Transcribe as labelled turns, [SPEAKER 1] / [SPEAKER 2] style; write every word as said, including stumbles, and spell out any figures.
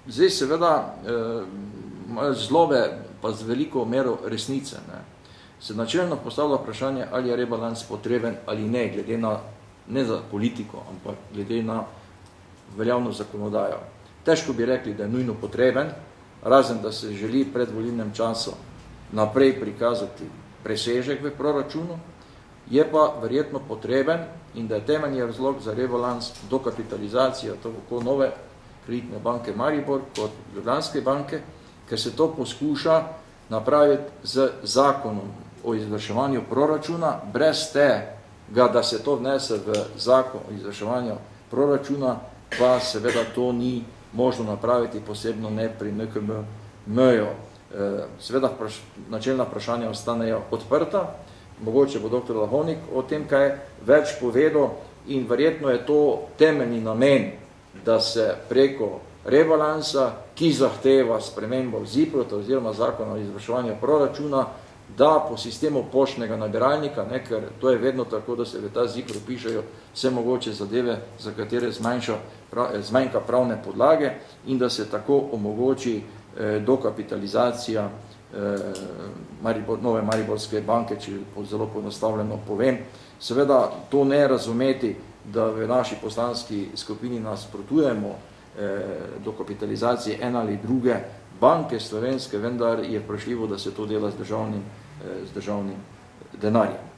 [SPEAKER 1] zdaj seveda imajo zlobe pa z veliko mero resnice. Ne. Se načelno postavlja vprašanje, ali je rebalans potreben ali ne, glede na, ne za politiko, ampak glede na veljavno zakonodajo. Težko bi rekli, da je nujno potreben, razen da se želi pred volilnem času naprej prikazati presežek v proračunu, je pa verjetno potreben in da je temeljni razlog za rebalans dokapitalizacija tako nove kreditne banke Maribor kot Ljubljanske banke, ker se to poskuša napraviti z zakonom o izvrševanju proračuna, brez tega, da se to vnese v zakon o izvrševanju proračuna, pa seveda to ni možno napraviti posebno ne pri N K M-ju. Seveda načelna vprašanja ostanejo odprta, mogoče bo doktor Lahovnik o tem kaj več povedal in verjetno je to temeljni namen, da se preko rebalansa, ki zahteva spremembo Z I P R-a oziroma zakona o izvrševanju proračuna, da po sistemu poštnega nabiralnika, ne, ker to je vedno tako, da se v ta Z I P R pišejo vse mogoče zadeve, za katere zmanjša, zmanjka pravne podlage in da se tako omogoči eh, dokapitalizacija eh, Maribor, nove Mariborske banke, če zelo poenostavljeno povem. Seveda to ne razumeti, da v naši poslanski skupini nasprotujemo eh, dokapitalizaciji ene ali druge banke slovenske, vendar je vprašljivo, da se to dela z državnim, z državnim denarjem.